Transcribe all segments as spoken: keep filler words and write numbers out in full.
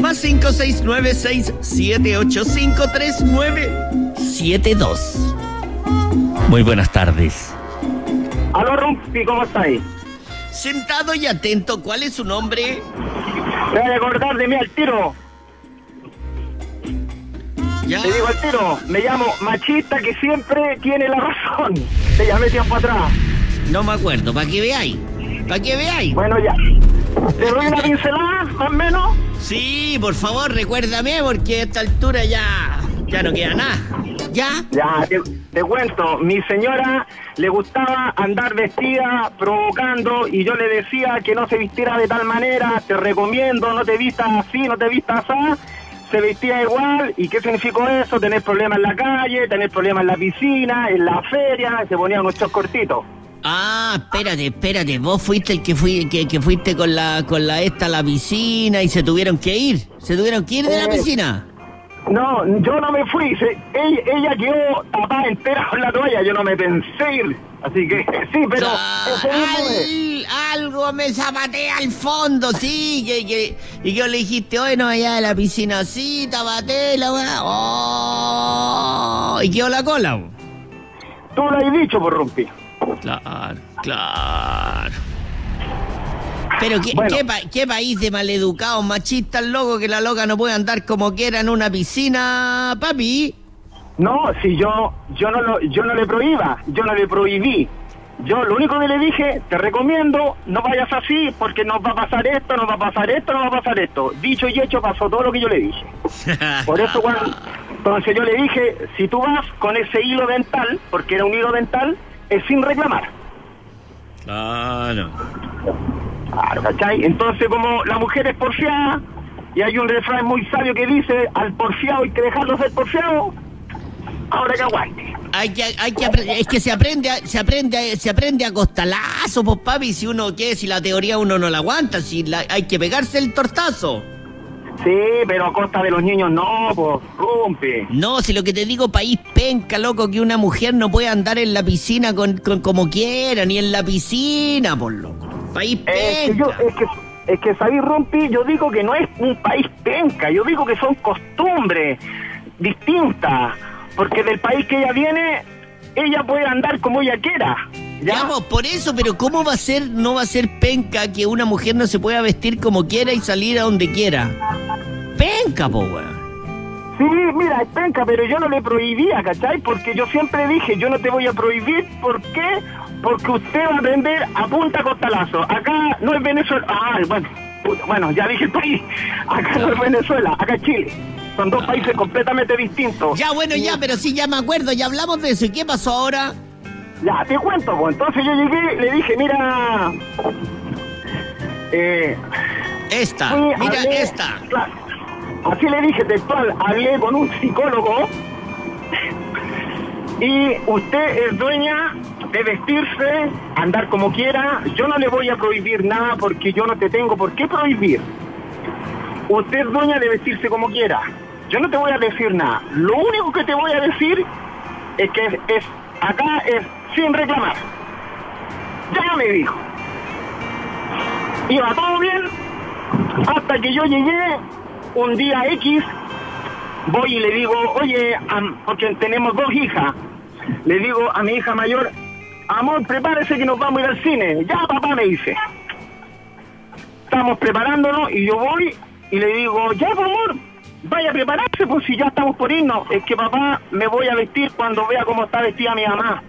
Más cinco seis nueve seis siete ocho cinco tres nueve siete dos. Muy buenas tardes. Aló, Rumpi, ¿cómo estáis? Sentado y atento, ¿cuál es su nombre? Me voy a acordar de mí al tiro. Ya. Te digo al tiro, me llamo Machista que siempre tiene la razón. Te llamé tiempo atrás. No me acuerdo, para que veáis. Para que veáis. Bueno, ya. ¿Te doy una pincelada, más o menos? Sí, por favor, recuérdame, porque a esta altura ya, ya no queda nada. ¿Ya? Ya, te, te cuento. Mi señora le gustaba andar vestida, provocando, y yo le decía que no se vistiera de tal manera. Te recomiendo, no te vistas así, no te vistas así. Se vestía igual. ¿Y qué significó eso? Tener problemas en la calle, tener problemas en la piscina, en la feria. Se ponían unos shorts cortitos. Ah, espérate, espérate. Vos fuiste el que fui, que, que fuiste con la, con la esta a la piscina y se tuvieron que ir. ¿Se tuvieron que ir de Eh, la piscina? No, yo no me fui. Se, ella, ella quedó tapada entera con la toalla. Yo no me pensé ir. Así que sí, pero Ah, eso mismo es. al- algo me zapatea al fondo, sí. Que, que, y que le dijiste, hoy no allá de la piscina, sí, tapaté la weá. Oh, y quedó la cola. bo. Tú lo has dicho, por Rumpi. Claro, claro. Pero ¿qué, Bueno. qué, pa- qué país de maleducados, machistas, loco, que la loca no puede andar como quiera en una piscina, papi? No, si yo yo no lo, yo no le prohíba, yo no le prohibí. Yo lo único que le dije, te recomiendo, no vayas así porque nos va a pasar esto, nos va a pasar esto, nos va a pasar esto. Dicho y hecho, pasó todo lo que yo le dije. Por eso cuando, entonces yo le dije, si tú vas con ese hilo dental, porque era un hilo dental, es sin reclamar. Claro. Claro, ¿cachai? Entonces como la mujer es porfiada, y hay un refrán muy sabio que dice, al porfiado hay que dejarlo ser porfiado, ahora que aguante. Hay que, hay que apre- es que se aprende, a- se aprende, a- se aprende a costalazo, pues papi, si uno quiere, si la teoría uno no la aguanta, si la- hay que pegarse el tortazo. Sí, pero a costa de los niños no, pues, rompe. No, si lo que te digo, país penca, loco, que una mujer no puede andar en la piscina con, con como quiera, ni en la piscina, por loco. País Es que yo, penca. es que, es que sabí, Rumpi, yo digo que no es un país penca, yo digo que son costumbres distintas, porque del país que ella viene, ella puede andar como ella quiera, ¿ya? Ya, pues, por eso, pero ¿cómo va a ser, no va a ser penca que una mujer no se pueda vestir como quiera y salir a donde quiera? Penca, po, weón. Sí, mira, es penca, pero yo no le prohibía, ¿cachai? Porque yo siempre dije, yo no te voy a prohibir, ¿por qué? Porque usted va a aprender a punta costalazo. Acá no es Venezuela, ah, bueno, puta, bueno, ya dije el país, acá no es Venezuela, acá es Chile. Son dos países completamente distintos. Ya, bueno, ya, pero sí, ya me acuerdo, ya hablamos de eso. ¿Y qué pasó ahora? Ya, te cuento, pues. Entonces yo llegué, le dije, mira... Eh, Esta, fui, mira hablé- esta. claro, así le dije textual, hablé con un psicólogo y usted es dueña de vestirse, andar como quiera. Yo no le voy a prohibir nada porque yo no te tengo por qué prohibir. Usted es dueña de vestirse como quiera. Yo no te voy a decir nada. Lo único que te voy a decir es que es, es acá es sin reclamar. Ya me dijo. Iba todo bien hasta que yo llegué un día X, voy y le digo, oye, am, porque tenemos dos hijas, le digo a mi hija mayor, amor, prepárese que nos vamos a ir al cine. Ya, papá, me dice. Estamos preparándonos y yo voy y le digo, ya, por amor, vaya a prepararse, pues si ya estamos por irnos. Es que papá, me voy a vestir cuando vea cómo está vestida mi mamá.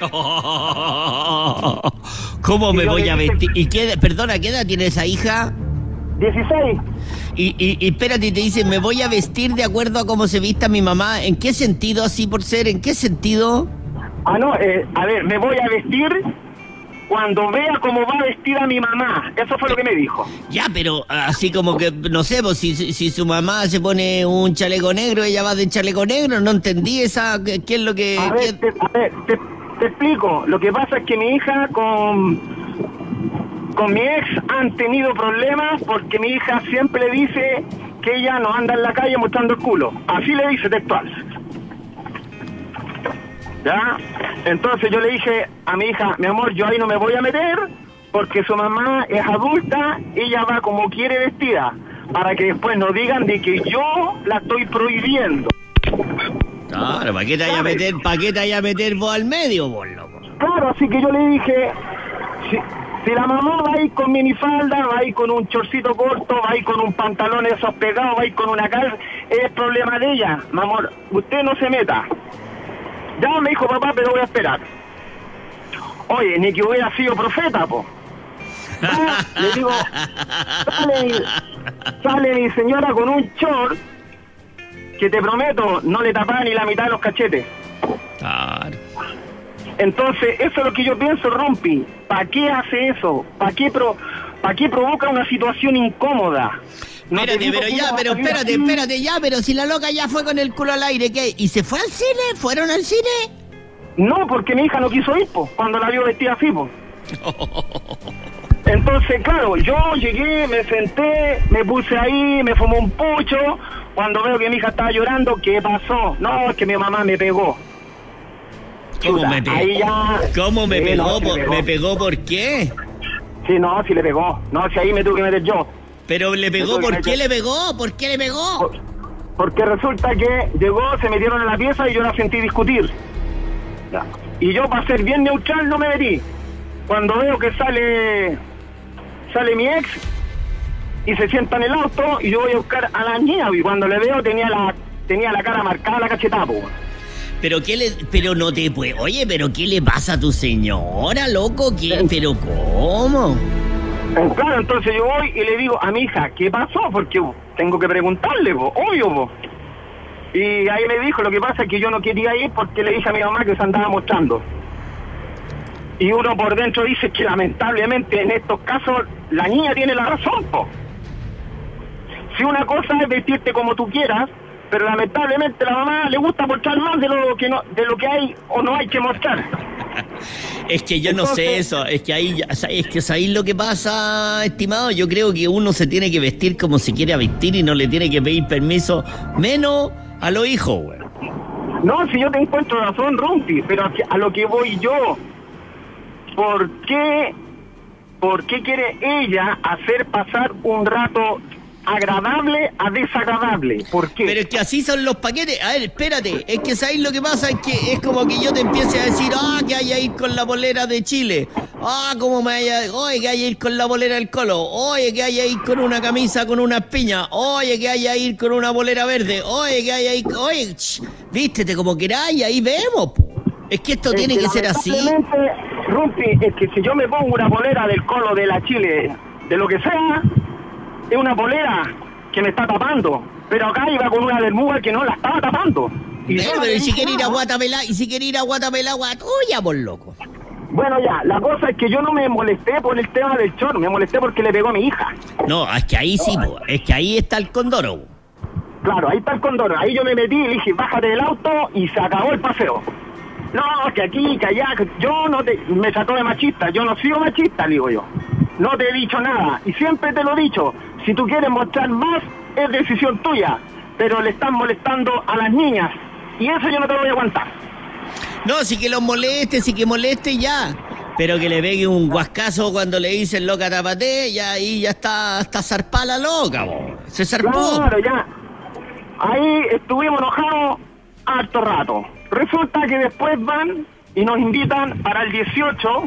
¿Cómo me Y yo voy le a dije- vestir? ¿Y qué, perdona, qué edad tiene esa hija? dieciséis. Y, y, y espérate, te dice, me voy a vestir de acuerdo a cómo se vista mi mamá. ¿En qué sentido, así por ser? ¿En qué sentido? Ah, no, eh, a ver, me voy a vestir cuando vea cómo va vestida mi mamá. Eso fue lo que me dijo. Ya, pero así como que, no sé, pues si, si, si su mamá se pone un chaleco negro, ella va de chaleco negro, no entendí esa, qué, qué es lo que... A qué- ver, te, a ver te, te explico. Lo que pasa es que mi hija con, con mi ex han tenido problemas porque mi hija siempre le dice que ella no anda en la calle mostrando el culo. Así le dice textual. ¿Ya? Entonces yo le dije a mi hija, mi amor, yo ahí no me voy a meter porque su mamá es adulta, ella va como quiere vestida. para que después no digan de que yo la estoy prohibiendo. Claro, ¿para qué te vaya a meter, para qué te vaya a meter vos al medio, vos, loco? Claro, así que yo le dije, si, si la mamá va a ir con minifalda, va a ir con un chorcito corto, va a ir con un pantalón de esos pegados, va a ir con una cal, es problema de ella, mi amor, usted no se meta. Ya me dijo papá, pero voy a esperar. Oye, ni que hubiera sido profeta, po. Ya, le digo, sale, sale mi señora con un short que te prometo, no le tapaba ni la mitad de los cachetes. Claro. Entonces, eso es lo que yo pienso, Rumpi. ¿Para qué hace eso? ¿Para qué, pro, ¿Para qué provoca una situación incómoda? No espérate, pero ya, pero espérate, así. espérate, ya, pero si la loca ya fue con el culo al aire, ¿qué? ¿Y se fue al cine? ¿Fueron al cine? No, porque mi hija no quiso ir, po, cuando la vio vestida así, po. Entonces, claro, yo llegué, me senté, me puse ahí, me fumé un pucho. Cuando veo que mi hija estaba llorando, ¿qué pasó? No, es que mi mamá me pegó. ¿Cómo Chuta, me pegó? Ahí ya... ¿Cómo me, sí, pegó? No, ¿Me, pegó? ¿Me pegó por qué? Sí, no, sí le pegó. No, si ahí me tuve que meter yo. ¿Pero le pegó? ¿Por qué le pegó? ¿Por qué le pegó? Por, porque resulta que llegó, se metieron en la pieza y yo la sentí discutir. Ya. Y yo, para ser bien neutral, no me metí. Cuando veo que sale sale mi ex y se sienta en el auto y yo voy a buscar a la niña, y cuando le veo tenía la tenía la cara marcada, la cachetada, po. Pero qué le, pero no te puede, oye, pero qué le pasa a tu señora, loco, ¿qué? Pero ¿cómo? Claro, entonces yo voy y le digo a mi hija, ¿qué pasó? Porque tengo que preguntarle, po, obvio, po. Y ahí me dijo, lo que pasa es que yo no quería ir porque le dije a mi mamá que se andaba mostrando. Y uno por dentro dice que lamentablemente en estos casos la niña tiene la razón, po. Si una cosa es vestirte como tú quieras, pero lamentablemente a la mamá le gusta mostrar más de lo que no, de lo que hay o no hay que mostrar. Es que yo Entonces, no sé eso, es que ahí, es que ¿sabéis lo que pasa, estimado? Yo creo que uno se tiene que vestir como se quiere vestir y no le tiene que pedir permiso, menos a los hijos, güey. No, si yo te encuentro razón, Rumpi, pero a, a lo que voy yo, ¿por qué, por qué quiere ella hacer pasar un rato agradable a desagradable? ¿Por qué? Pero es que así son los paquetes. A ver, espérate, es que ¿sabéis lo que pasa? Es que es como que yo te empiece a decir, ah, que hay a ir con la polera de Chile, ah, como me haya, oye, que hay a ir con la polera del Colo, oye, que hay a ir con una camisa con una piña, oye, que hay a ir con una polera verde, oye, que hay a ir, oye, ch, vístete como queráis, ahí vemos, po. Es que esto es tiene que, que ser así. Rumpi, es que si yo me pongo una polera del Colo, de la Chile, de lo que sea, es una polera que me está tapando, pero acá iba con una bermuda que no la estaba tapando. Y pero, pero y si quiere ir a Guatapelá, y si quiere ir a Guatapelá, tuya, por loco. Bueno, ya, la cosa es que yo no me molesté por el tema del chor, me molesté porque le pegó a mi hija. No, es que ahí sí, po, es que ahí está el condoro. Claro, ahí está el condoro, ahí yo me metí y le dije, bájate del auto y se acabó el paseo. No, que aquí, que allá, que yo no te... Me trató de machista, yo no soy machista, digo yo. No te he dicho nada, y siempre te lo he dicho, si tú quieres mostrar más, es decisión tuya, pero le están molestando a las niñas, y eso yo no te lo voy a aguantar. No, si que los moleste, si que moleste ya, pero que le pegue un guascazo cuando le dicen loca tapate, ya ahí ya está, está zarpada la loca, bo. Se zarpó. Claro, ya, ahí estuvimos enojados harto rato. Resulta que después van y nos invitan para el dieciocho,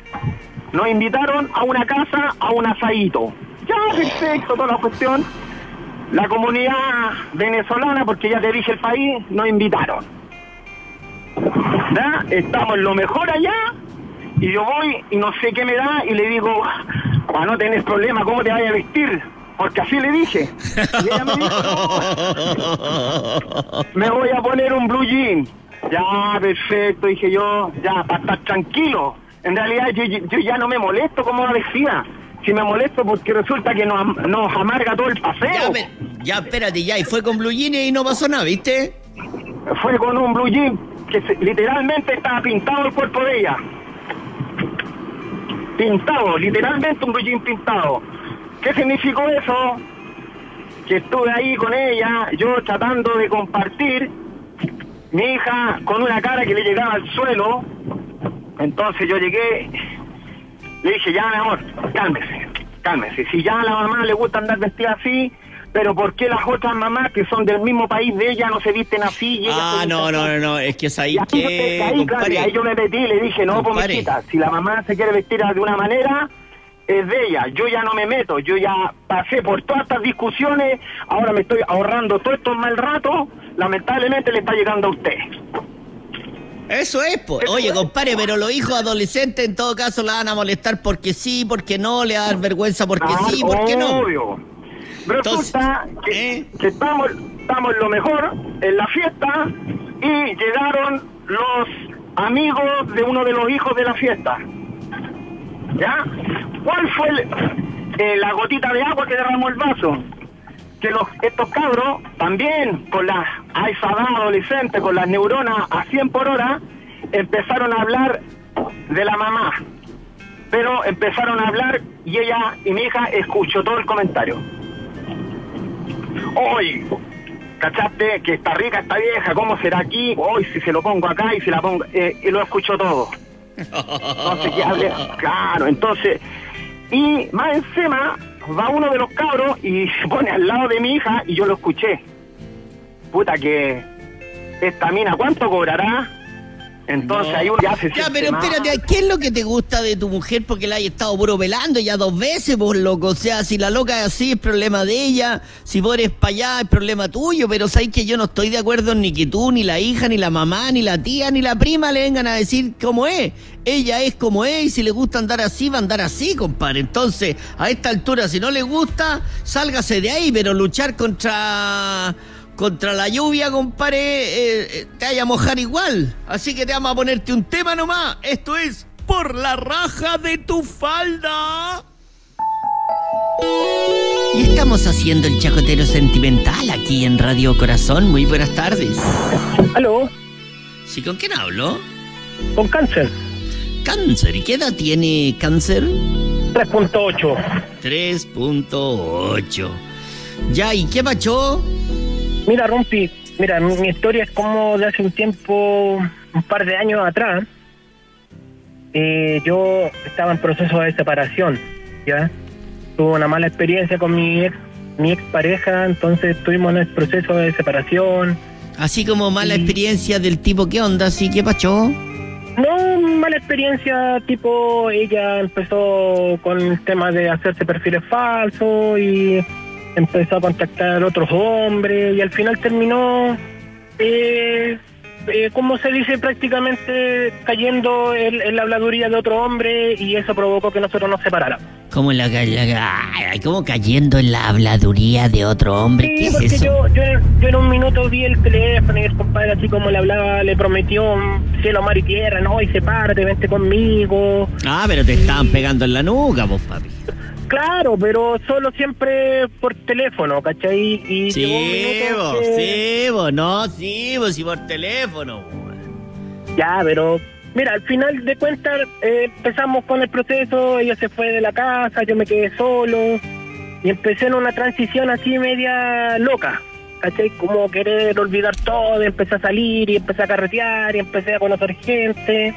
nos invitaron a una casa, a un asadito. Ya, perfecto, toda la cuestión. La comunidad venezolana, porque ya te dije el país, nos invitaron. ¿Ya? Estamos en lo mejor allá, y yo voy y no sé qué me da, y le digo, para no tener problema, ¿cómo te vayas a vestir? Porque así le dije. Y ella me dijo, no, me voy a poner un blue jean. Ya, perfecto, dije yo, ya, para estar tranquilo. En realidad yo, yo ya no me molesto como la vestida. Si me molesto porque resulta que nos, nos amarga todo el paseo. Ya, pero, ya, espérate, ya, y fue con blue jeans y no pasó nada, ¿viste? Fue con un blue jean que se, literalmente estaba pintado el cuerpo de ella. Pintado, literalmente un blue jean pintado. ¿Qué significó eso? Que estuve ahí con ella, yo tratando de compartir, mi hija con una cara que le llegaba al suelo. Entonces yo llegué, le dije, ya mi amor, cálmese, cálmese. Si ya a la mamá le gusta andar vestida así, pero ¿por qué las otras mamás que son del mismo país de ella no se visten así? Y ah, no, no, no, no, es que es ahí y que... Ahí, claro, ahí yo me metí y le dije, no, pomechita, si la mamá se quiere vestir de una manera, es de ella, yo ya no me meto, yo ya pasé por todas estas discusiones, ahora me estoy ahorrando todos estos mal ratos, lamentablemente le está llegando a usted. Eso es, pues. Oye, compadre, pero los hijos adolescentes en todo caso la van a molestar porque sí, porque no, le va a dar vergüenza porque ah, sí, porque no. Obvio. Resulta Entonces, que, ¿eh? que estamos, estamos lo mejor en la fiesta y llegaron los amigos de uno de los hijos de la fiesta. ¿Ya? ¿Cuál fue el, eh, la gotita de agua que derramó el vaso? Que los, estos cabros, también con las a esa edad adolescente, con las neuronas a cien por hora, empezaron a hablar de la mamá. Pero empezaron a hablar y ella y mi hija escuchó todo el comentario. Hoy, ¿cachaste? Que está rica esta vieja, ¿cómo será aquí? Hoy si se lo pongo acá y se la pongo... Eh, y lo escuchó todo. Entonces, que hable... Claro, entonces... Y más encima... va uno de los cabros y se pone al lado de mi hija y yo lo escuché. Puta que esta mina, ¿cuánto cobrará? Entonces no. Ahí uno ya se Ya, pero más. Espérate, ¿qué es lo que te gusta de tu mujer? Porque la hay estado puro velando ya dos veces, vos, loco. O sea, si la loca es así, es problema de ella. Si vos eres para allá, es problema tuyo. Pero sabes que yo no estoy de acuerdo ni que tú, ni la hija, ni la mamá, ni la tía, ni la prima le vengan a decir cómo es. Ella es como es y si le gusta andar así, va a andar así, compadre. Entonces, a esta altura, si no le gusta, sálgase de ahí, pero luchar contra... Contra la lluvia, compadre, eh, te vaya a mojar igual. Así que te vamos a ponerte un tema nomás. Esto es Por la raja de tu falda. Y estamos haciendo el chacotero sentimental aquí en Radio Corazón. Muy buenas tardes. ¿Aló? ¿Sí, con quién hablo? Con Cáncer. Cáncer. ¿Y qué edad tiene Cáncer? tres punto ocho. tres punto ocho. Ya, ¿y qué pasó? Mira, Rumpi, mira, mi, mi historia es como de hace un tiempo, un par de años atrás. Eh, yo estaba en proceso de separación, ¿ya? Tuve una mala experiencia con mi ex, mi ex pareja, entonces estuvimos en el proceso de separación. Así como mala y... experiencia del tipo, ¿qué onda? ¿Sí? ¿Qué pasó? No, mala experiencia, tipo, ella empezó con el tema de hacerse perfiles falsos y... empezó a contactar a otros hombres y al final terminó, eh, eh, como se dice, prácticamente cayendo en, en la habladuría de otro hombre y eso provocó que nosotros nos separáramos. ¿Cómo, la, la, ¿Cómo cayendo en la habladuría de otro hombre? Sí, ¿qué es porque eso? Yo, yo, yo en un minuto vi el teléfono y el compadre así como le hablaba, le prometió cielo, mar y tierra, no, y sepárate, vente conmigo. Ah, pero te y... estaban pegando en la nuca, vos, papi. Claro, pero solo siempre por teléfono, ¿cachai? Y sí, vos, que... sí, vos, no, sí, vos, sí por teléfono. Ya, pero mira, al final de cuentas eh, empezamos con el proceso, ella se fue de la casa, yo me quedé solo y empecé en una transición así media loca, ¿cachai? Como querer olvidar todo, y empecé a salir y empecé a carretear y empecé a conocer gente.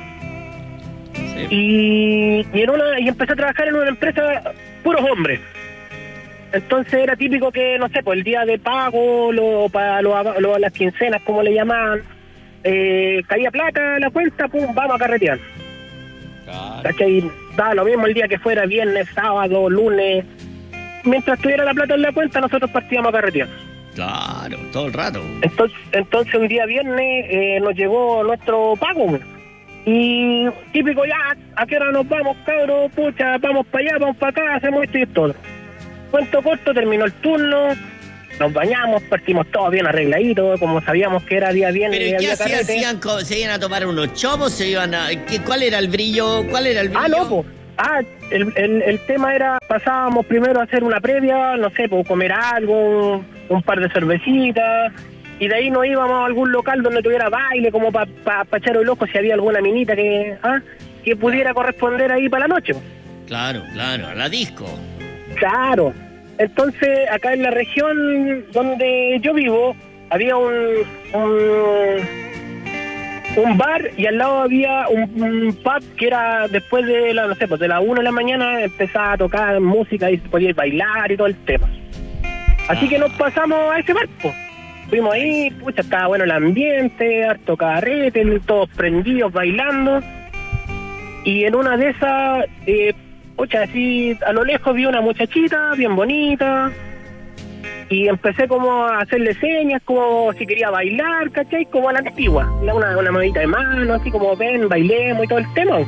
Sí. Y, y, en una, y empecé a trabajar en una empresa puros hombres. Entonces era típico que, no sé, pues el día de pago, lo, para lo, lo, las quincenas, como le llamaban, eh, caía plata la cuenta, pum, vamos a carretear. Claro. ¿Cachai? Da lo mismo el día que fuera, viernes, sábado, lunes. Mientras tuviera la plata en la cuenta, nosotros partíamos a carretear. Claro, todo el rato. Entonces, entonces un día viernes eh, nos llegó nuestro pago. Y típico, ya, ¿a qué hora nos vamos, cabros? Pucha, vamos para allá, vamos para acá, hacemos esto y todo. Cuento corto, terminó el turno, nos bañamos, partimos todos bien arregladitos, como sabíamos que era día viernes. ¿Pero y qué hacían? ¿Hacían, se iban a tomar unos chopos? ¿Se iban a, ¿qué, ¿Cuál era el brillo? ¿Cuál era el brillo? Ah, no, pues. Ah, el, el, el tema era, pasábamos primero a hacer una previa, no sé, pues comer algo, un, un par de cervecitas. Y de ahí nos íbamos a algún local donde tuviera baile, como para pa, pa echar el ojo si había alguna minita que ¿ah? que pudiera corresponder ahí para la noche. Claro, claro, a la disco. Claro. Entonces, acá en la región donde yo vivo, había un, un, un bar y al lado había un, un pub que era después de la, no sé, pues de las una de la mañana empezaba a tocar música y podías bailar y todo el tema. Así que nos pasamos a ese bar, po. Fuimos ahí, pucha, estaba bueno el ambiente, harto carrete, todos prendidos, bailando. Y en una de esas, eh, pucha, así a lo lejos vi una muchachita bien bonita. Y empecé como a hacerle señas, como si quería bailar, ¿cachai? Como a la antigua, una, una monedita de mano, así como ven, bailemos y todo el tema.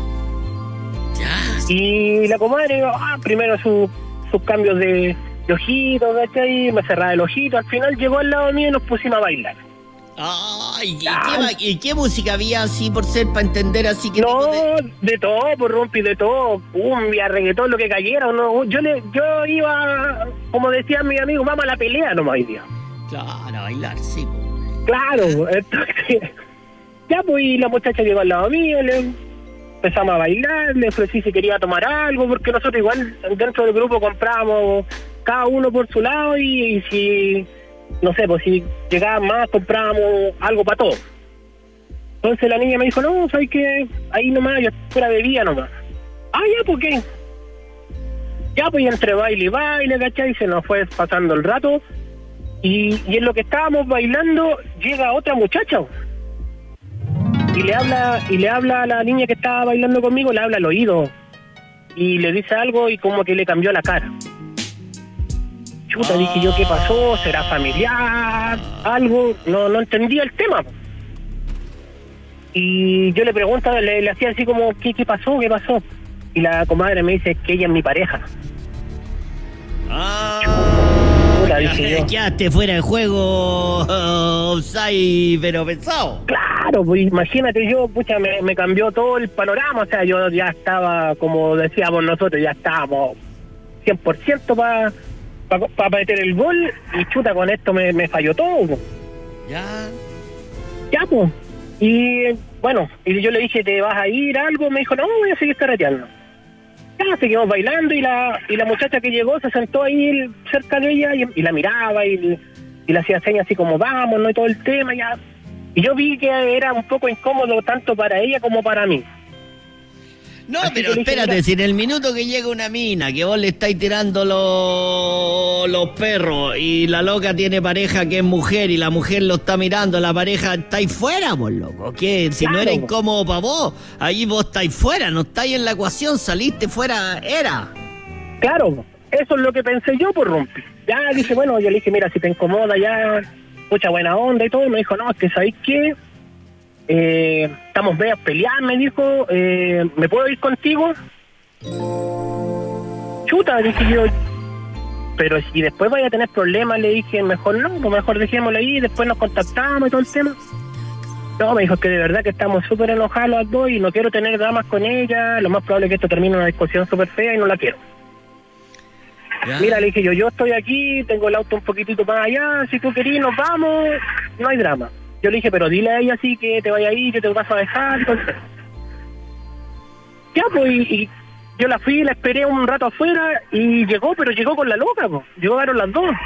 Ya. Y la comadre, ah, primero su, sus cambios de, de ojitos, ¿cachai? Me cerraba el ojito, al final llegó al lado mío y nos pusimos a bailar. Ay, ¿y qué, va- y qué música había así por ser para entender así que No, tipo de- de todo, por rompi, de todo, cumbia, reggaetón, lo que cayera, no, yo le, yo iba, como decía mi amigo, vamos a la pelea nomás hoy día. Claro, a bailar, sí. po. Claro, entonces, ya pues y la muchacha llegó al lado mío, le empezamos a bailar, le ofrecí si quería tomar algo, porque nosotros igual dentro del grupo comprábamos cada uno por su lado y, y si, no sé, pues si llegaban más comprábamos algo para todos. Entonces la niña me dijo, no, ¿sabes qué? Ahí nomás, yo fuera bebía nomás. Ah, ya, ¿por qué? Ya, pues entre baile y baile, ¿cachai? Se nos fue pasando el rato. Y, y en lo que estábamos bailando, llega otra muchacha. Y le habla, y le habla a la niña que estaba bailando conmigo, le habla al oído. Y le dice algo y como que le cambió la cara. Chuta, dije yo, ¿qué pasó? ¿Será familiar? Algo, no, no entendía el tema. Y yo le pregunto, le, le hacía así como, ¿qué, ¿qué pasó? ¿Qué pasó? Y la comadre me dice que ella es mi pareja. Ah, Puta, dije yo. quedaste fuera de juego, uh, offside, pero pensado. Claro, pues imagínate yo, pucha, me, me cambió todo el panorama, o sea, yo ya estaba, como decíamos nosotros, ya estábamos cien por ciento para pa, pa meter el gol, y chuta, con esto me, me falló todo. Po. Ya. Ya, pues. Y bueno, y yo le dije, ¿te vas a ir a algo? Me dijo, no, voy a seguir carreteando. Ya, seguimos bailando y la y la muchacha que llegó se sentó ahí cerca de ella y, y la miraba y, y le hacía señas así como vamos, ¿no? Y todo el tema, ya. Y yo vi que era un poco incómodo tanto para ella como para mí. No, Así pero que le dije, espérate, mira, si en el minuto que llega una mina, que vos le estáis tirando los, los perros y la loca tiene pareja que es mujer y la mujer lo está mirando, la pareja, estáis fuera, vos loco. ¿Qué? Si no Claro. era incómodo para vos, ahí vos estáis fuera, no estáis en la ecuación, saliste fuera, era. Claro, eso es lo que pensé yo por Rumpi. Ya dije, bueno, yo le dije, mira, si te incomoda ya, mucha buena onda y todo. Y me dijo, no, es que ¿sabéis qué? Eh, estamos medio a pelear, me dijo, eh, ¿me puedo ir contigo? Chuta, dije yo, pero si después vaya a tener problemas, le dije, mejor no, pues mejor dejémoslo ahí, después nos contactamos y todo el tema. No, me dijo que de verdad que estamos súper enojados los dos y no quiero tener dramas con ella, lo más probable es que esto termine en una discusión súper fea y no la quiero. ¿Ya? Mira, le dije yo, yo estoy aquí, tengo el auto un poquitito más allá, si tú querís nos vamos, no hay drama. Yo le dije, pero dile a ella así que te vaya ahí, yo te paso a dejar. Entonces, ya, pues, y, y yo la fui, la esperé un rato afuera y llegó, pero llegó con la loca, pues. Llegaron las dos.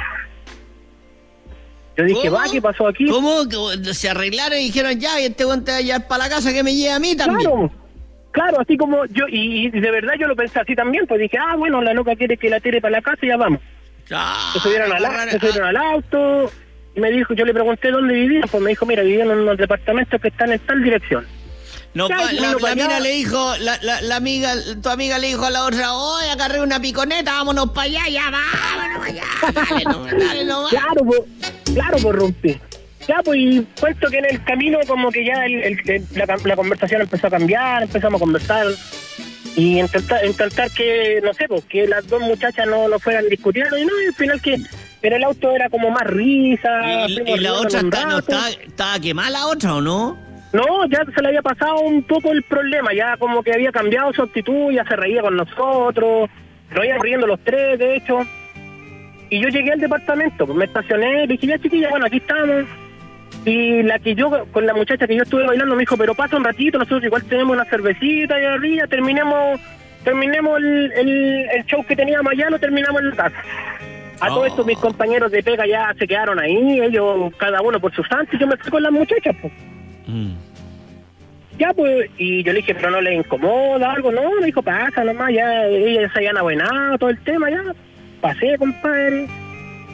Yo dije, ¿Cómo? va, ¿qué pasó aquí? ¿Cómo? Que se arreglaron y dijeron, ya, y este guante ya es para la casa que me lleve a mí también. Claro, claro, así como yo, y, y de verdad yo lo pensé así también, pues dije, ah, bueno, la loca quiere que la tire para la casa y ya vamos. Ah, Se subieron al, agarrar- se subieron al auto y me dijo, yo le pregunté dónde vivía, pues me dijo, mira, vivían en unos departamentos que están en tal dirección. No, Ya, pa- y la, vino la para mina allá. le dijo, la, la, la amiga, tu amiga le dijo a la otra, oye, agarré una piconeta, vámonos para allá, ya, vámonos para allá, dale, no, dale, no, Claro, pues, claro, pues rompí. Ya, pues, y cuento que en el camino como que ya el, el- el- la, la conversación empezó a cambiar, empezamos a conversar y intentar, intentar que, no sé, pues, que las dos muchachas no, no fueran discutiendo y no, y al final que en el auto era como más risa. Y, fuimos y la riéndonos otra un está, no, rato. estaba, estaba quemada la otra, ¿o no? No, ya se le había pasado un poco el problema, ya como que había cambiado su actitud, ya se reía con nosotros, nos íbamos riendo los tres, de hecho. Y yo llegué al departamento, pues me estacioné, dije, ya chiquilla, bueno, aquí estamos. Y la que yo, con la muchacha que yo estuve bailando, me dijo, pero pasa un ratito, nosotros igual tenemos una cervecita allá arriba, terminemos, terminemos el, el, el show que teníamos allá, lo terminamos en la casa. A Oh. todo esto mis compañeros de pega ya se quedaron ahí, ellos, cada uno por su santo, y yo me fui con las muchachas, pues. Mm. Ya, pues, y yo le dije, pero no le incomoda algo, no, me dijo, pasa nomás, ya, ella se habían abuenado, todo el tema, ya, pasé, compadre,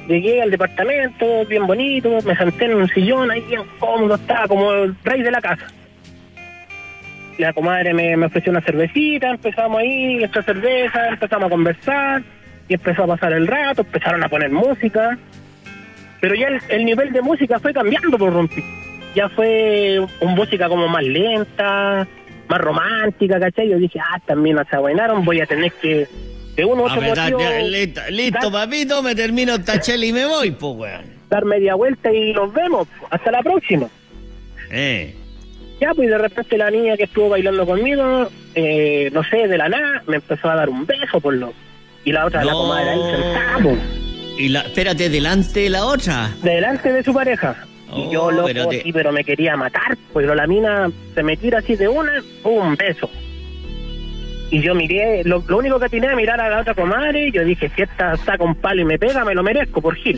llegué al departamento, bien bonito, me senté en un sillón, ahí bien cómodo, estaba como el rey de la casa. La comadre me, me ofreció una cervecita, empezamos ahí, esta cerveza, empezamos a conversar, y empezó a pasar el rato, empezaron a poner música, pero ya el, el nivel de música fue cambiando por Rumpi. Ya fue una música como más lenta, más romántica, ¿cachai? Yo dije, ah, también se abuenaron, voy a tener que, de uno u otro motivo... Listo, listo dar, papito, me termino esta chela y me voy, pues, weón. Dar media vuelta y nos vemos, hasta la próxima. Eh... Ya, pues de repente la niña que estuvo bailando conmigo, eh, no sé, de la nada, me empezó a dar un beso por lo... Y la otra, no. La comadre ahí sentada, pues. Y la, espérate, delante de la otra. Delante de su pareja. Oh, y yo, loco, pero, te... sí, pero me quería matar, pues la mina se me tira así de una, un beso. Y yo miré, lo, lo único que tenía era mirar a la otra comadre, y yo dije, si esta saca un palo y me pega, me lo merezco, por Gil.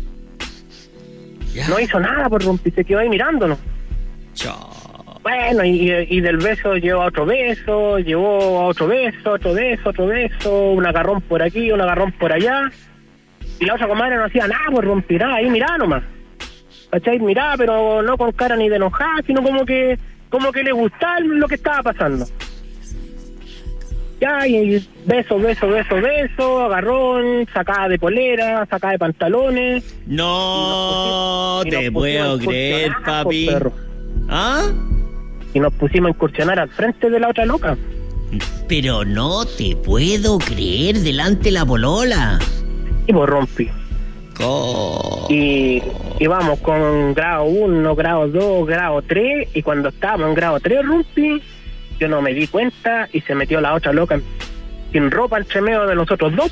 Ya. No hizo nada por Rumpi, se quedó ahí mirándonos. Chao. Bueno, y, y del beso llevó a otro beso, llevó a otro beso, otro beso, otro beso, un agarrón por aquí, un agarrón por allá. Y la otra comadre no hacía nada, pues rompirá, ahí mirá nomás. ¿Cachai? Mirá, pero no con cara ni de enojada, sino como que como que le gustaba lo que estaba pasando. Ya, y beso, beso, beso, beso, agarrón, sacada de polera, sacada de pantalones. No te puedo creer, papi. ¿Ah? Y nos pusimos a incursionar al frente de la otra loca. Pero no te puedo creer, delante de la polola. Y pues rompí. Oh. Y, y vamos con grado uno, grado dos, grado tres, y cuando estábamos en grado tres, rompí, yo no me di cuenta y se metió la otra loca sin ropa entre medio de nosotros dos.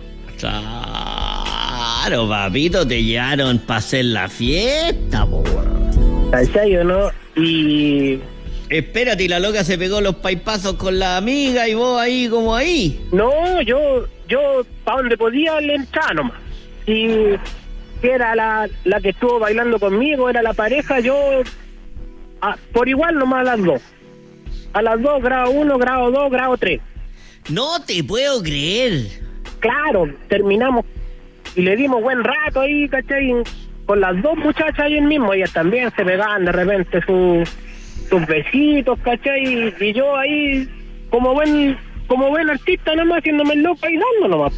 Claro, papito, te llevaron para hacer la fiesta, po. ¿Cachai o no? Y... Espérate, y la loca se pegó los paipazos con la amiga y vos ahí como ahí. No, yo, yo, pa' donde podía le entraba nomás. Si era la, la que estuvo bailando conmigo, era la pareja, yo a, por igual nomás a las dos. A las dos, grado uno, grado dos, grado tres. No te puedo creer. Claro, terminamos y le dimos buen rato ahí, ¿cachai? Con las dos muchachas ahí mismo, ellas también se pegaban de repente su, sus besitos, ¿cachai? Y yo ahí, como buen como buen artista nomás, haciéndome el loco ahí dando nomás.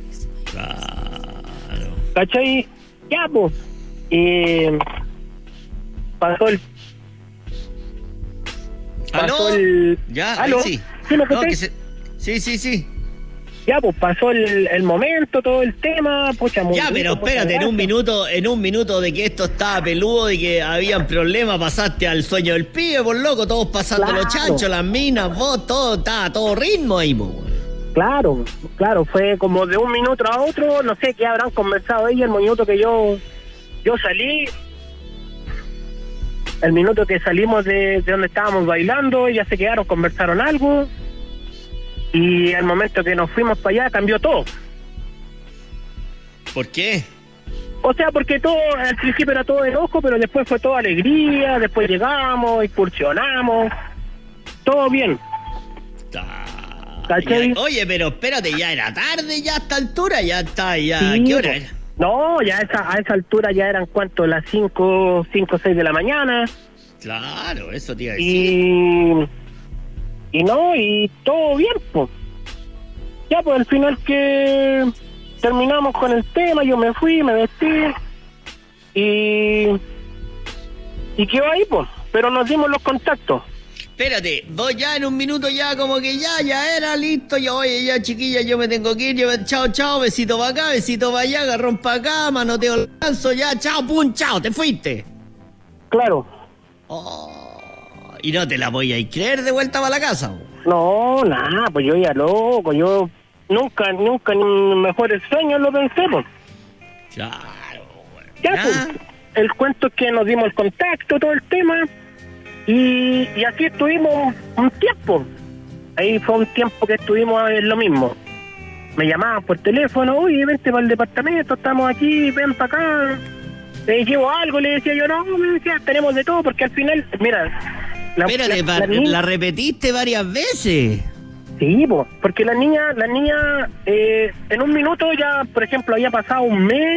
Claro. ¿Cachai? Ya, pues. Y pasó el... Pasó ¿Aló? el... Ya, ¿Aló? ahí sí. ¿Sí, lo que No, sé? que se... Sí, sí, sí. Ya, pues pasó el, el momento, todo el tema, pucha, muy Ya, rico, pero espérate, en un minuto, en un minuto de que esto estaba peludo y que habían problemas, pasaste al sueño del pibe, por loco, todos pasando Claro. los chanchos, las minas, vos, todo, estaba todo ritmo ahí, po. Claro, claro, fue como de un minuto a otro, no sé qué habrán conversado ellos, el minuto que yo yo salí, el minuto que salimos de, de donde estábamos bailando, ellas se quedaron, conversaron algo, y al momento que nos fuimos para allá cambió todo. ¿Por qué? O sea, porque todo, al principio era todo enojo, pero después fue toda alegría, después llegamos, excursionamos, todo bien. ¿Cachai? Ya, oye, pero espérate, ya era tarde, ya a esta altura, ya está, ya, Sí, ¿qué hora pues. era? No, ya a esa, a esa altura ya eran, ¿cuánto? Las cinco, cinco, seis de la mañana. Claro, eso te iba a decir. Y... Y no, y todo bien, pues. Ya, pues al final que terminamos con el tema, yo me fui, me vestí, y... Y quedó ahí, pues. Pero nos dimos los contactos. Espérate, vos ya en un minuto ya como que ya, ya era listo, ya oye, ya chiquilla, yo me tengo que ir, yo, chao, chao, besito para acá, besito para allá, agarrón para acá, manoteo el lanzo, ya, chao, pum, chao, te fuiste. Claro. Oh, y no te la voy a creer de vuelta para la casa. Bo. No, nada, pues yo ya loco, yo nunca, nunca, ni en mejores sueños lo pensé, pues. Claro, bueno. Ya, pues, el cuento es que nos dimos el contacto, todo el tema, y, y así estuvimos un tiempo. Ahí fue un tiempo que estuvimos en lo mismo. Me llamaban por teléfono, oye, vente para el departamento, estamos aquí, ven para acá. Le llevo algo, le decía yo, no, me decía, tenemos de todo, porque al final, mira... La, Espérate, la, la, la, niña, la repetiste varias veces. Sí, pues, porque la niña, la niña, eh, en un minuto ya, por ejemplo, había pasado un mes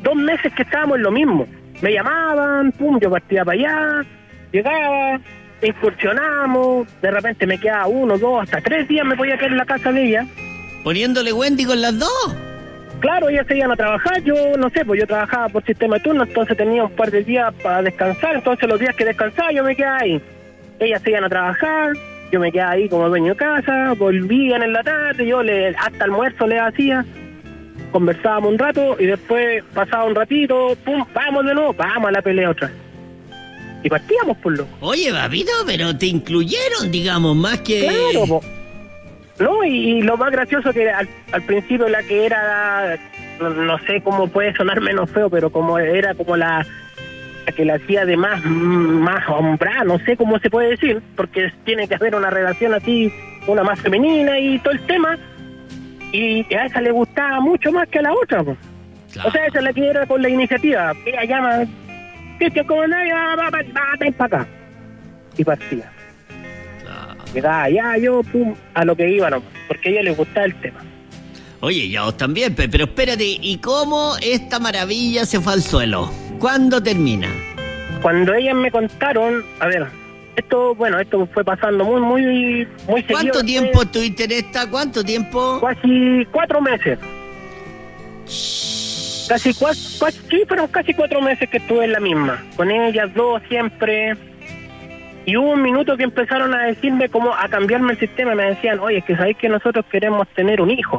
dos meses que estábamos en lo mismo. Me llamaban, pum, yo partía para allá, llegaba, incursionamos, de repente me quedaba uno, dos, hasta tres días me podía quedar en la casa de ella. ¿Poniéndole Wendy con las dos? Claro, ellas se iban a trabajar, yo no sé, pues yo trabajaba por sistema de turno, entonces tenía un par de días para descansar, entonces los días que descansaba yo me quedaba ahí. Ellas se iban a trabajar, yo me quedaba ahí como dueño de casa, volvían en la tarde, yo le hasta almuerzo les hacía, conversábamos un rato y después pasaba un ratito, pum, vamos de nuevo, vamos a la pelea otra vez. Y partíamos por lo. Oye, papito, pero te incluyeron, digamos, más que... Claro, po. No, y, y lo más gracioso que al, al principio la que era, no, no sé cómo puede sonar menos feo, pero como era como la, la que la hacía de más, más hombrada, no sé cómo se puede decir, porque tiene que haber una relación así, una más femenina y todo el tema, y a esa le gustaba mucho más que a la otra, pues. Claro. O sea, esa es la que era con la iniciativa. Ella llama, Cristian, ¿cómo andás? Va, va, va, va, ven para acá. Y partía. Llegaba allá, yo, pum, a lo que iba, no, porque a ella le gustaba el tema. Oye, ya vos también, pero espérate, ¿y cómo esta maravilla se fue al suelo? ¿Cuándo termina? Cuando ellas me contaron, a ver, esto, bueno, esto fue pasando muy, muy, muy seguido. ¿Cuánto tiempo estuviste en esta? ¿Cuánto tiempo? Casi cuatro meses. Casi cuatro, sí, fueron casi cuatro meses que estuve en la misma, con ellas dos siempre. Y hubo un minuto que empezaron a decirme, como a cambiarme el sistema, me decían, oye, es que sabéis que nosotros queremos tener un hijo.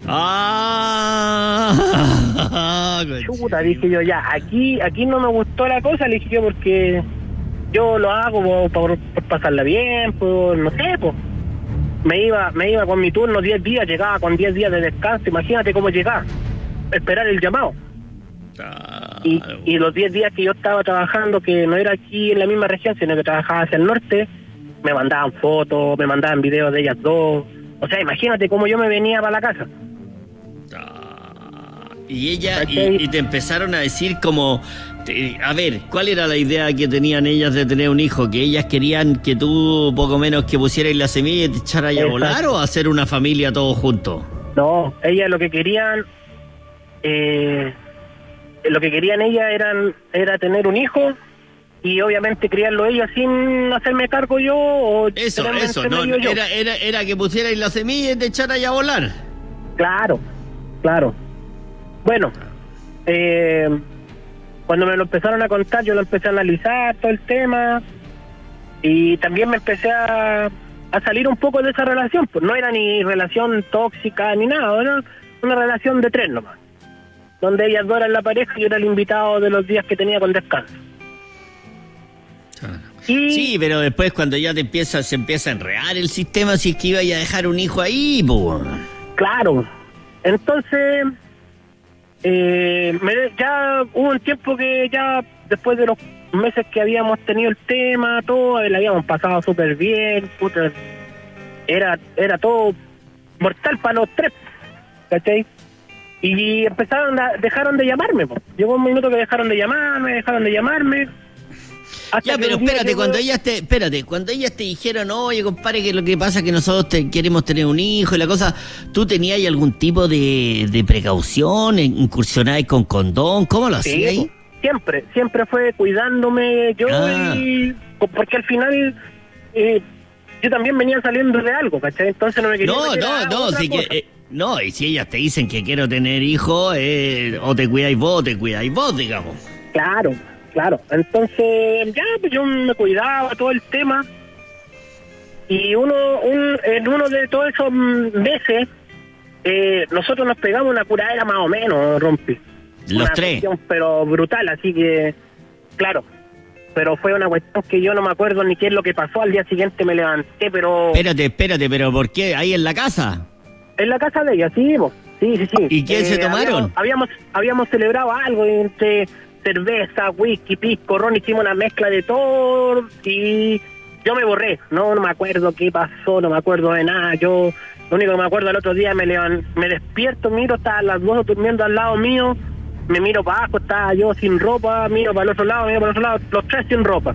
Ah, chuta, dije yo, ya, aquí aquí no me gustó la cosa, le dije yo, porque yo lo hago por, por, por pasarla bien, por, no sé, pues. Me iba, me iba con mi turno diez días, llegaba con diez días de descanso, imagínate cómo llegaba, esperar el llamado. Y, y los diez días que yo estaba trabajando, que no era aquí en la misma región, sino que trabajaba hacia el norte, me mandaban fotos, me mandaban videos de ellas dos. O sea, imagínate cómo yo me venía para la casa. Y ella, y, y te empezaron a decir como, te, a ver, ¿cuál era la idea que tenían ellas de tener un hijo? ¿Que ellas querían que tú, poco menos, que pusieras la semilla y te echaras a volar, o hacer una familia todos juntos? No, ellas lo que querían... Eh, lo que querían ellas eran era tener un hijo y obviamente criarlo ellas sin hacerme cargo yo, o eso, eso, no, no era, era, era que pusierais la semilla y te echaras a volar. Claro, claro. Bueno, eh, cuando me lo empezaron a contar, yo lo empecé a analizar todo el tema y también me empecé a, a salir un poco de esa relación. Pues no era ni relación tóxica ni nada, era una relación de tres nomás, donde ellas dos eran la pareja y yo era el invitado de los días que tenía con descanso. Y... sí, pero después cuando ya te empieza, se empieza a enredar el sistema, si es que iba a dejar un hijo ahí, pues. Claro. Entonces, eh, me, ya hubo un tiempo que ya, después de los meses que habíamos tenido el tema, todo, la habíamos pasado súper bien, puta, era, era todo mortal para los tres, ¿cachai? Y empezaron a, dejaron de llamarme, po. Llegó un minuto que dejaron de llamarme, dejaron de llamarme. Ya, pero espérate, llegó... cuando ellas te, espérate, cuando ellas te dijeron, oye, compadre, que lo que pasa es que nosotros te, queremos tener un hijo y la cosa, ¿tú tenías algún tipo de, de precaución? ¿Incursionabas con condón? ¿Cómo lo hacías ahí? Sí, siempre, siempre fue cuidándome yo, ah. y porque al final eh, yo también venía saliendo de algo, ¿cachai? Entonces no me quería No, no, no, sí que... Eh, no, y si ellas te dicen que quiero tener hijos, eh, o te cuidáis vos, o te cuidáis vos, digamos. Claro, claro. Entonces, ya, pues yo me cuidaba todo el tema. Y uno, un, en uno de todos esos meses, eh, nosotros nos pegamos una curadera más o menos, Rompi. Los una tres. Cuestión, pero brutal, así que, claro. Pero fue una cuestión que yo no me acuerdo ni qué es lo que pasó. Al día siguiente me levanté, pero... Espérate, espérate, pero ¿por qué? ¿Ahí en la casa? En la casa de ella, sí, bo. sí, sí, sí. ¿Y qué eh, se tomaron? Habíamos, habíamos habíamos celebrado algo entre cerveza, whisky, pisco, ron, hicimos una mezcla de todo y yo me borré, no, no me acuerdo qué pasó, no me acuerdo de nada. Yo, lo único que me acuerdo, el otro día me levan, me despierto, miro, estaban las dos durmiendo al lado mío, me miro para abajo, estaba yo sin ropa, miro para el otro lado, miro para el otro lado, los tres sin ropa.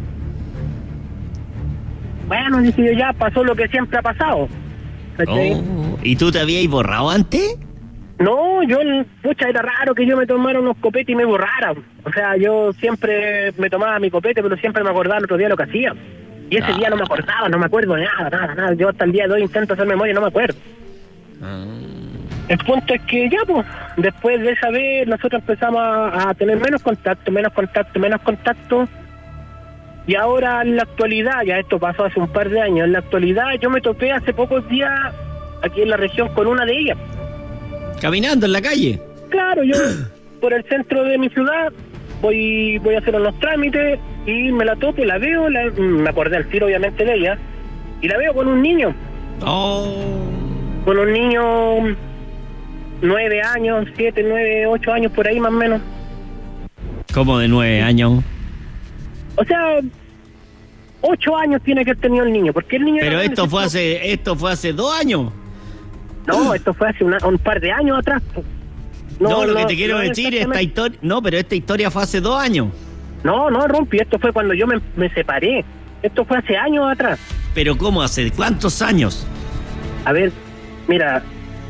Bueno, dije yo, ya pasó lo que siempre ha pasado. Oh, ¿y tú te habías borrado antes? No, yo, pucha, era raro que yo me tomara unos copetes y me borrara. O sea, yo siempre me tomaba mi copete, pero siempre me acordaba el otro día lo que hacía. Y ese Ah. día no me acordaba, no me acuerdo de nada, nada, nada. Yo hasta el día de hoy intento hacer memoria y no me acuerdo. Ah. El punto es que ya, pues, después de esa vez nosotros empezamos a, a tener menos contacto, menos contacto, menos contacto. Y ahora en la actualidad, ya esto pasó hace un par de años, en la actualidad yo me topé hace pocos días aquí en la región con una de ellas. Caminando en la calle. Claro, yo por el centro de mi ciudad voy voy a hacer unos trámites y me la topo, la veo, la, me acordé al tiro obviamente de ella, y la veo con un niño, Oh. con un niño nueve años, siete, nueve, ocho años por ahí más o menos. Como de nueve años. O sea, ocho años tiene que haber tenido el niño, porque el niño... Pero era esto grande, fue ¿cierto? hace, esto fue hace dos años. No, esto fue hace una, un par de años atrás. No, lo que te quiero no decir, esta exactamente. historia, no, pero esta historia fue hace dos años. No, no, Rompi, esto fue cuando yo me, me separé. Esto fue hace años atrás. Pero ¿cómo hace? ¿Cuántos años? A ver, mira,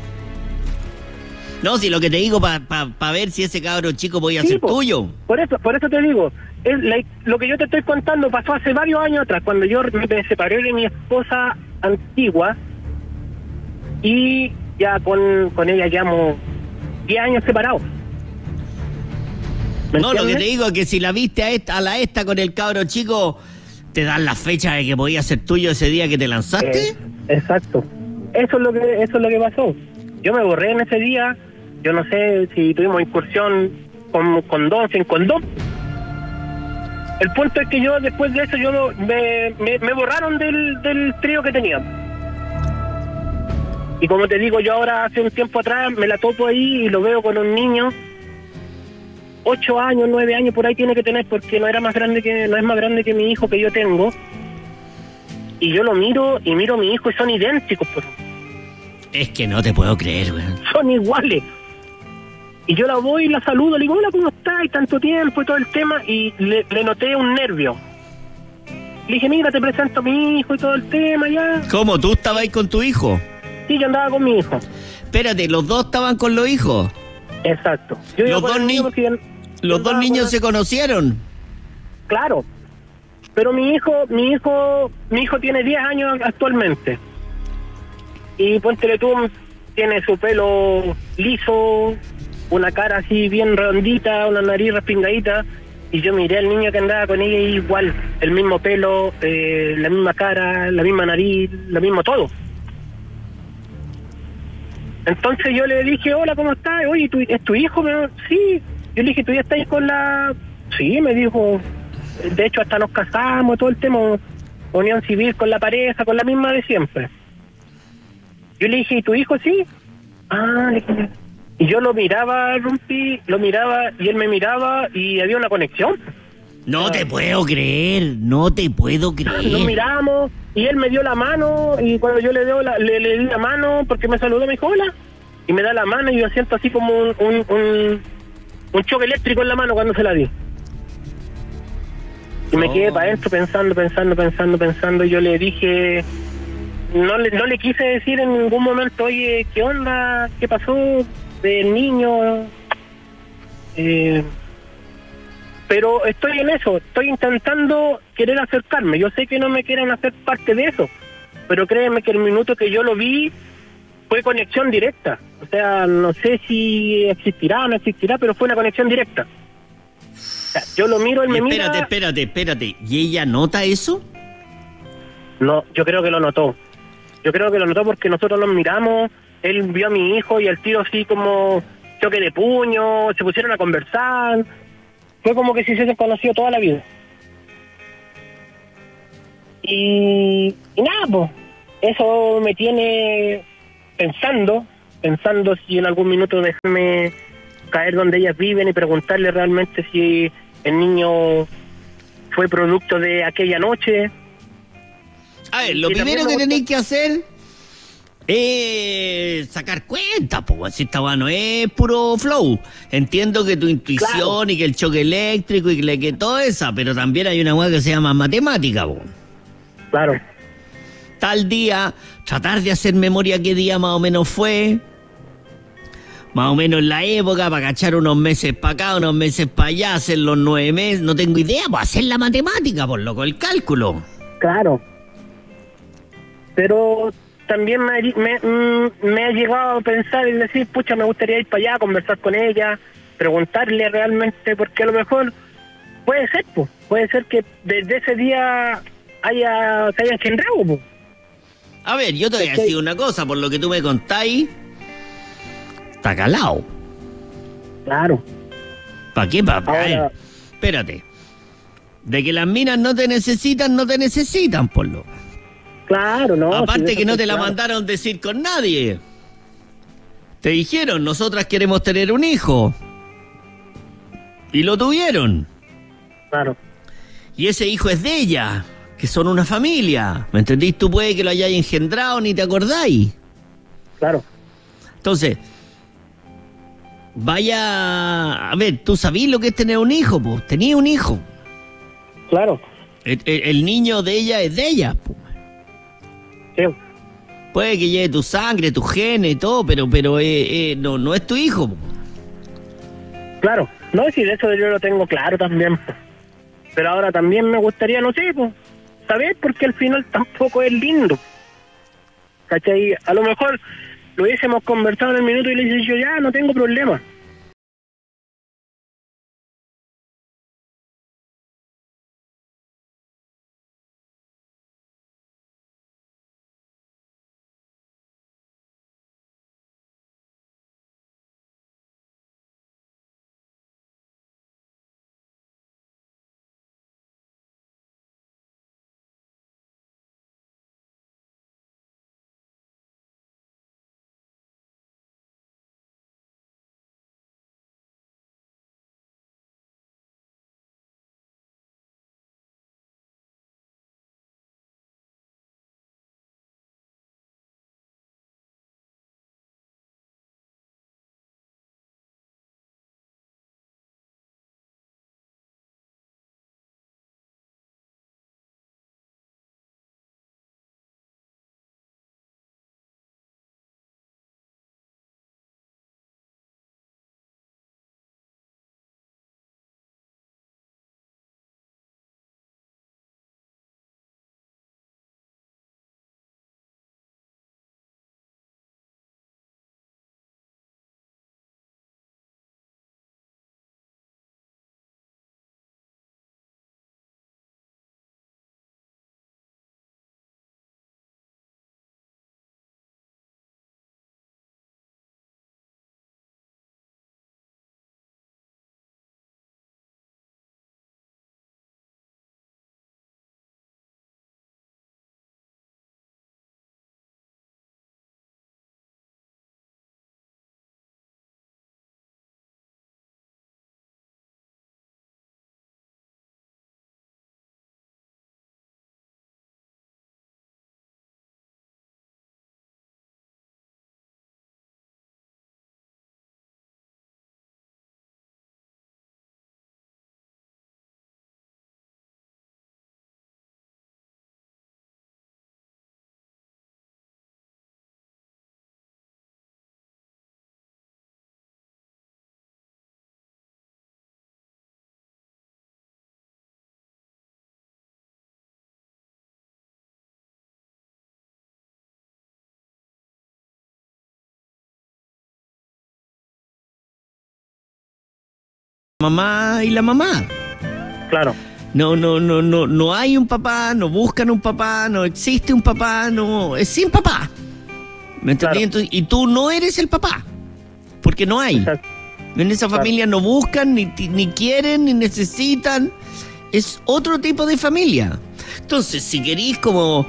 No, si lo que te digo para pa, pa ver si ese cabro chico podía Sí, ser po. tuyo. por eso por eso te digo, es la- lo que yo te estoy contando pasó hace varios años atrás, cuando yo me separé de mi esposa antigua y ya con, con ella llevamos diez años separados. ¿Me No, lo que entiendes? te digo es que si la viste a esta, a la esta con el cabro chico, te dan la fecha de que podía ser tuyo ese día que te lanzaste. Eh, exacto. Eso es lo que eso es lo que pasó. Yo me borré en ese día. Yo no sé si tuvimos incursión con condón, sin condón. El punto es que yo después de eso yo no- me, me, me borraron del, del trío que tenía. Y como te digo, yo ahora hace un tiempo atrás me la topo ahí y lo veo con un niño. Ocho años, nueve años por ahí tiene que tener, porque no era más grande que, no es más grande que mi hijo que yo tengo. Y yo lo miro y miro a mi hijo y son idénticos, pues. Es que no te puedo creer, weón. Son iguales. Y yo la voy y la saludo, le digo, hola, ¿cómo estás? Y tanto tiempo y todo el tema, y le, le noté un nervio. Le dije, mira, te presento a mi hijo y todo el tema, ya. ¿Cómo? ¿Tú estabas ahí con tu hijo? Sí, yo andaba con mi hijo. Espérate, ¿los dos estaban con los hijos? Exacto. Yo iba Los con dos el ni- niño porque yo- yo ¿Los dos andaba niños con- se conocieron? Claro. Pero mi hijo, mi hijo, mi hijo tiene diez años actualmente. Y ponte tú, tiene su pelo liso, una cara así bien redondita, una nariz respingadita. Y yo miré al niño que andaba con ella y igual, el mismo pelo, eh, la misma cara, la misma nariz, lo mismo todo. Entonces yo le dije, hola, ¿cómo estás? Oye, ¿tú, ¿es tu hijo? Me dijo, sí. Yo le dije, ¿tú ya estás con la...? Sí, me dijo. De hecho, hasta nos casamos, todo el tema, unión civil con la pareja, con la misma de siempre. Yo le dije, ¿y tu hijo sí? Ah, le dije. Y yo lo miraba, Rumpi, lo miraba, y él me miraba, y había una conexión. No te puedo creer, no te puedo Nos creer. miramos, y él me dio la mano, y cuando yo le, dio la, le, le di la mano, porque me saludó, me dijo, hola, y me da la mano, y yo siento así como un, un, un, un choque eléctrico en la mano cuando se la di. Y me Oh. quedé para adentro pensando, pensando, pensando, pensando, y yo le dije, no le, no le quise decir en ningún momento, oye, ¿qué onda? ¿Qué pasó del niño? Eh, pero estoy en eso, estoy intentando querer acercarme. Yo sé que no me quieren hacer parte de eso, pero créeme que el minuto que yo lo vi fue conexión directa. O sea, no sé si existirá o no existirá, pero fue una conexión directa. O sea, yo lo miro, él me Espérate, mira... espérate, espérate. ¿Y ella nota eso? No, yo creo que lo notó. Yo creo que lo notó porque nosotros nos miramos, él vio a mi hijo y al tiro así como choque de puño, se pusieron a conversar. Fue como que si se hubiesen conocido toda la vida. Y, y nada, pues, eso me tiene pensando, pensando si en algún minuto dejarme caer donde ellas viven y preguntarle realmente si el niño fue producto de aquella noche. A ver, lo Y también primero me que gusta- tenéis que hacer es sacar cuenta, pues si esta weá no es puro flow. Entiendo que tu intuición Claro. y que el choque eléctrico y que, que todo esa, pero también hay una weá que se llama matemática, po. Claro. Tal día, tratar de hacer memoria qué día más o menos fue, más o menos en la época, para cachar unos meses para acá, unos meses para allá, hacer los nueve meses, no tengo idea, pues hacer la matemática, por loco, el cálculo. Claro. Pero también me, me, me ha llegado a pensar y decir, pucha, me gustaría ir para allá, conversar con ella, preguntarle realmente, porque a lo mejor puede ser, pues, puede ser que desde ese día haya, se haya engendrado, pues. A ver, yo te voy a decir una cosa, por lo que tú me contáis, está calado. Claro. ¿Para qué? Pa, Ahora, a ver, espérate. De que las minas no te necesitan, no te necesitan, por lo. Claro, no. Aparte si que no te claro. la mandaron decir con nadie. Te dijeron, nosotras queremos tener un hijo. Y lo tuvieron. Claro. Y ese hijo es de ella, que son una familia. ¿Me entendís? Tú puede que lo hayáis engendrado, ni te acordáis. Claro. Entonces, vaya... A ver, tú sabís lo que es tener un hijo, pues. Tenía un hijo. Claro. El, el, el niño de ella es de ella, pues. Sí. Puede que lleve tu sangre, tu genes y todo, pero, pero eh, eh, no, no es tu hijo, pues. Claro. No, si de eso yo lo tengo claro también. Pero ahora también me gustaría, no sé, pues, saber, porque al final tampoco es lindo. ¿Cachai? A lo mejor lo hubiésemos conversado en el minuto y le dice yo, ya, no tengo problema. Mamá y la mamá. Claro. No, no, no, no, no hay un papá, no buscan un papá, no existe un papá, no, es sin papá. ¿Me entendí? Claro. Entonces, y tú no eres el papá, porque no hay. Exacto. En esa familia no buscan, ni, ni quieren, ni necesitan. Es otro tipo de familia. Entonces, si querís como...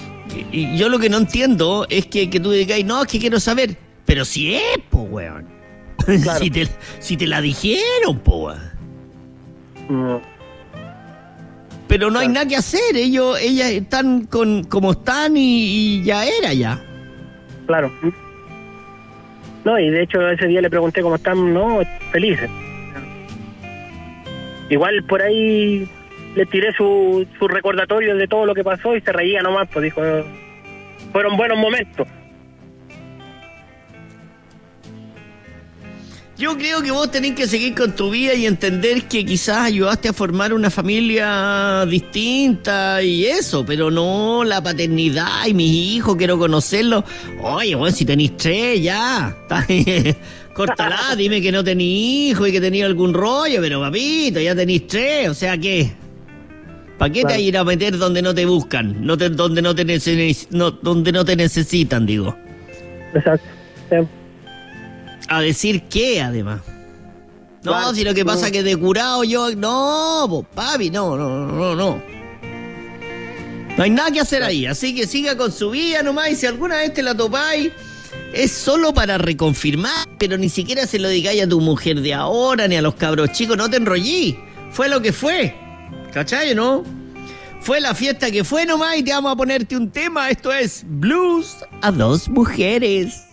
y yo lo que no entiendo es que, que tú digáis, no, es que quiero saber. Pero si es, po, weón. Claro. si, te, si te la dijeron, po, weón. Mm, Pero no hay Claro. nada que hacer. Ellos, ellas están con como están y, y ya era ya. claro. No, y de hecho ese día le pregunté cómo están, no, felices. Igual por ahí le tiré su, su recordatorio de todo lo que pasó y se reía nomás, pues dijo, fueron buenos momentos. Yo creo que vos tenés que seguir con tu vida y entender que quizás ayudaste a formar una familia distinta y eso, pero no la paternidad y mis hijos, quiero conocerlos. Oye, bueno, si tenés tres, ya. Córtala, dime que no tenés hijos y que tenés algún rollo, pero papito, ya tenés tres, o sea que... ¿Para qué te vas a ir a meter donde no te buscan? No te, donde, no te neces- no, donde no te necesitan, digo. Exacto. Sí. A decir qué, además. No, Claro, si lo que pasa no. es que de curado yo... No, pues, papi, no, no, no, no. No hay nada que hacer ahí, así que siga con su vida nomás y si alguna vez te la topáis, es solo para reconfirmar, pero ni siquiera se lo digáis a tu mujer de ahora, ni a los cabros chicos, no te enrollí. Fue lo que fue, ¿cachai, no? Fue la fiesta que fue nomás y te vamos a ponerte un tema, esto es Blues a dos mujeres.